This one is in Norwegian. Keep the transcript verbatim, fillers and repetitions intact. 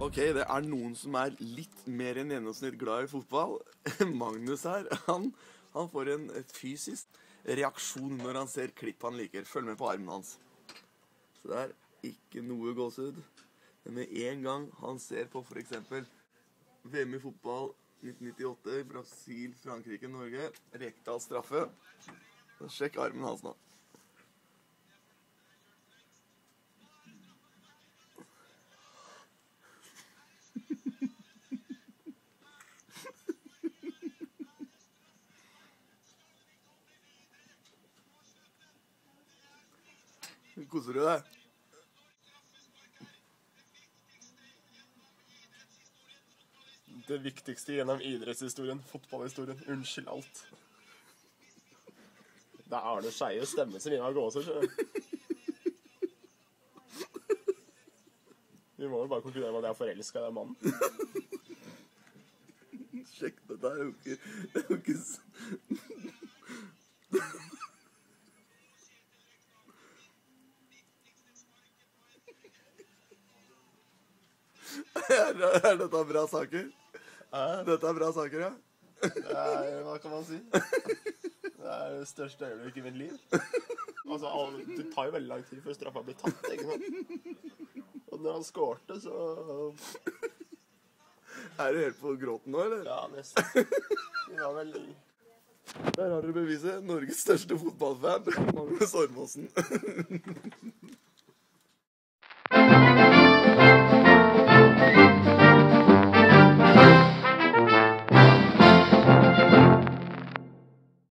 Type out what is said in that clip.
Ok, det er noen som er litt mer enn gjennomsnitt glad i fotball. Magnus her, han, han får en fysisk reaksjon når han ser klipp han liker. Følg med på armen hans. Så det er ikke noe gåsehud. Men med en gang han ser på for eksempel V M i fotball nitten nittiåtte, Brasil, Frankrike, Norge, Rekdal straffe. Så sjekk armen hans nå. Koser du deg? Det viktigste gjennom idrettshistorien, fotballhistorien, unnskyld alt. Det er Arne Skeie stemme som gir meg gåser, så... Vi må jo bare konkludere med at jeg er forelsket i den mannen. Sjekk, det der er jo ikke... Det er jo ikke... Er, er dette bra saker? Eh? Dette er bra saker, ja. Det er, hva kan man si? Det er det største øyeblikk i mitt liv. Altså, det tar jo veldig lang tid før straffa blir tatt, ikke sant? Og når han skårte, så... Er du helt på gråten nå, eller? Ja, nesten. Det var vel... Der har dere beviset. Norges største fotballfan, Magnus Ormåsen.